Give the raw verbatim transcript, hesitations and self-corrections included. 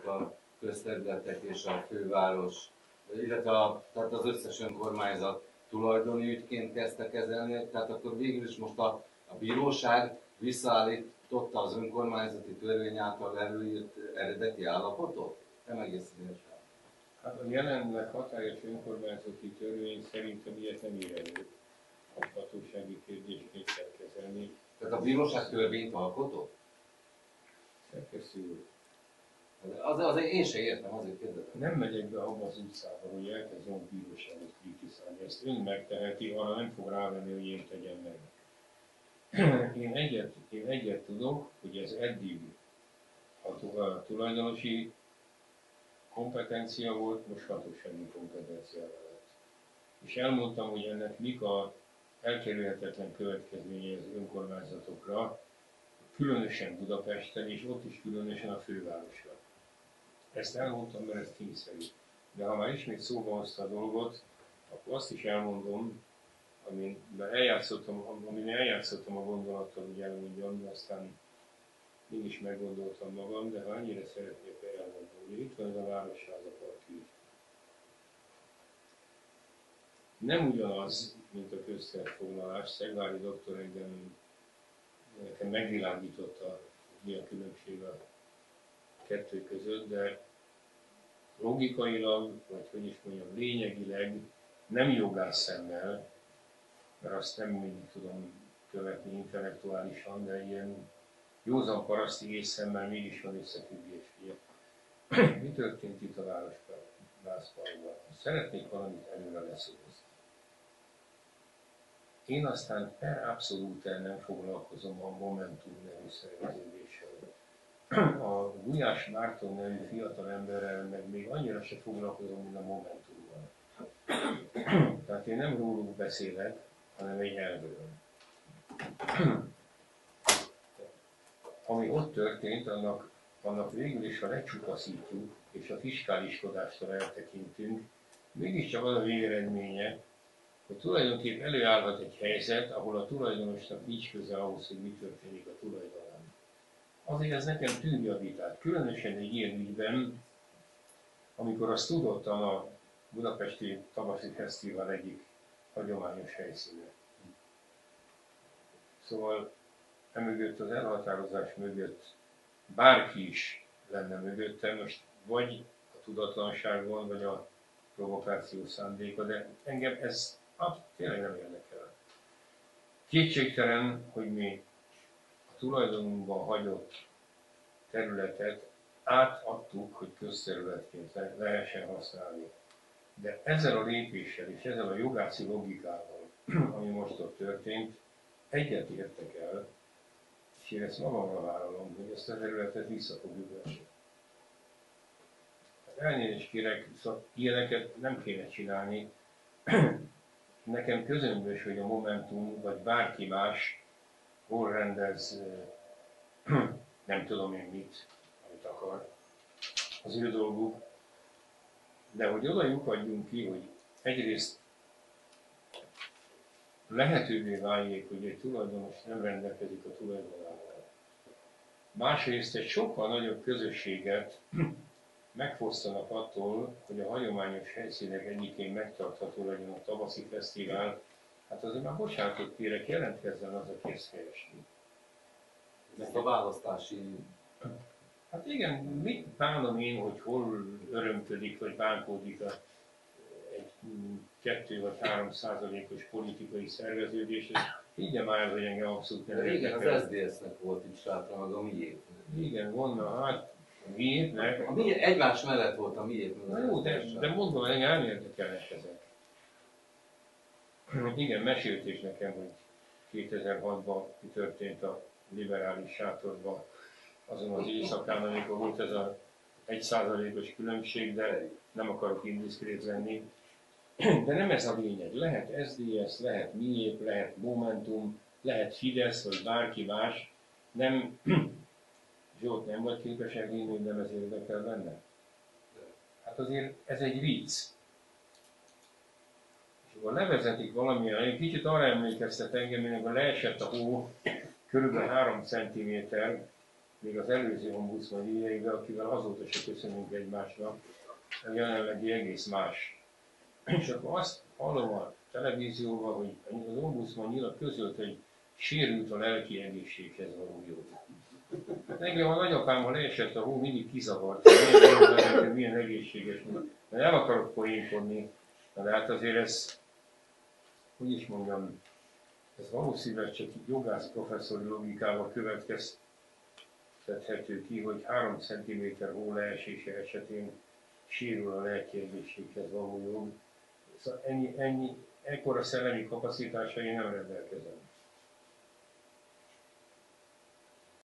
a közterületek és a főváros, illetve a, tehát az összes önkormányzat tulajdoni ügyként kezdte kezelni, tehát akkor végül is most a, a bíróság visszaállította az önkormányzati törvény által előírt eredeti állapotot? Nem egészen értem. Hát a jelenleg hatályos önkormányzati törvény szerintem ilyet nem ír elő. A hatósági kérdésként kell kezelni. Tehát a bíróság törvényt alkotott? Szerkesztő úr. Az, az én sem értem, azért kérdezem. Nem megyek be abba az utcába, hogy elkezdjem a bíróságot kritizálni. Ezt ön megteheti, arra nem fog rávenni, hogy én tegyem meg. Én egyet, én egyet tudok, hogy ez eddig a, a tulajdonosi kompetencia volt, most hatósági kompetencia lett. És elmondtam, hogy ennek mik a elkerülhetetlen következményei az önkormányzatokra, különösen Budapesten, és ott is különösen a fővárosra. Ezt elmondtam, mert ez tényszerű. De ha már ismét szóba hozta a dolgot, akkor azt is elmondom, amin eljátszottam, amin eljátszottam a gondolattal, hogy elmondjam, de aztán mégis meggondoltam magam, de ha annyira szeretnék elmondani, hogy itt van ez a Városháza Park. Nem ugyanaz, mint a köztervfoglalás. Szegvári doktor engem nekem megvilágította, mi a különbség a kettő között, de logikailag, vagy hogy is mondjam, lényegileg nem jogász szemmel, mert azt nem mindig tudom követni intellektuálisan, de ilyen józan paraszti észszemmel mégis van összefüggés. Mi történt itt a Városháza? Szeretnék valamit előre leszózni. Én aztán per abszolút nem foglalkozom a Momentum nevű szerveződéssel. A Gulyás Márton nevű fiatalemberrel meg még annyira se foglalkozom, mint a Momentummal. Tehát én nem róluk beszélek, hanem egy elvről. Ami ott történt, annak, annak végül is, ha lecsupaszítjuk, és a fiskáliskodástól eltekintünk, mégiscsak az a végeredménye, hogy tulajdonképpen előállhat egy helyzet, ahol a tulajdonosnak nincs köze ahhoz, hogy mi történik a tulajdonán. Azért ez nekem tűnja vitát, különösen egy ilyen ügyben, amikor azt tudottan a Budapesti Tavaszi Fesztivál egyik hagyományos helyszíne. Szóval emögött az elhatározás mögött bárki is lenne mögöttem, most vagy a tudatlanság van, vagy a provokáció szándéka, de engem ez abszolút tényleg nem érdekel. Kétségtelen, hogy mi a tulajdonunkban hagyott területet átadtuk, hogy közterületként le lehessen használni. De ezzel a lépéssel és ezzel a jogászi logikával, ami most ott történt, egyet értek el, és én ezt magamra vállalom, hogy ezt a területet vissza fogjuk venni. Elnézést kérek, szóval ilyeneket nem kéne csinálni. Nekem közömbös, hogy a Momentum, vagy bárki más hol rendez, nem tudom én mit, amit akar, az ő dolguk. De hogy oda lyukadjunk ki, hogy egyrészt lehetővé váljék, hogy egy tulajdonos nem rendelkezik a tulajdonával. Másrészt egy sokkal nagyobb közösséget megfosztanak attól, hogy a hagyományos helyszínek egyikén megtartható legyen a tavaszi fesztivál, hát azért már bocsánatot kérek, jelentkezzen az, aki ezt keresni. Ezt a választási... Hát igen, mit bánom én, hogy hol örömködik, vagy bánkódik a, egy kettő vagy három százalékos politikai szerveződés. Higgyem már, hogy engem abszolút nem érdekel. Igen, az érdekel. es zé dé es-nek volt itt sátra, meg a miét. Igen, volna, hát a miétnek. A mi, egymás mellett volt a miét. Na jó, de, de mondom, engem nem érdekelnek ezek. Igen, mesélték nekem, hogy kétezer-hatban mi történt a liberális sátorban, azon az éjszakán, amikor volt ez az egy százalékos különbség, de nem akarok indiszkrét lenni. De nem ez a lényeg. Lehet es zé dé es, lehet miép, lehet Momentum, lehet Fidesz, vagy bárki más. Nem, Zsolt, nem vagy képes elhinni, hogy nem ez érdekel benne? Hát azért ez egy vicc. És akkor levezetik valamilyen, egy kicsit arra emlékeztet engem, amikor leesett a hó, körülbelül három centiméter, még az előző ombudsman idejében, akivel azóta se köszönünk egymásnak, a jelenlegi egész más. És akkor azt hallom a televízióban, hogy az ombudsman nyilat közölt, hogy sérült a lelki egészséghez való jog. Engem a nagyapámmal leesett a hó, mindig kizavart, hogy milyen, milyen egészséges, mert nem akarok poénkodni, de hát azért ez, hogy is mondjam, ez valószínűleg csak jogász professzori logikával következtethető ki, hogy három centiméter hó leesése esetén sérül a lelki egészséghez való jog. Szóval ennyi, ennyi, ekkora szellemi kapacitása én nem rendelkezem.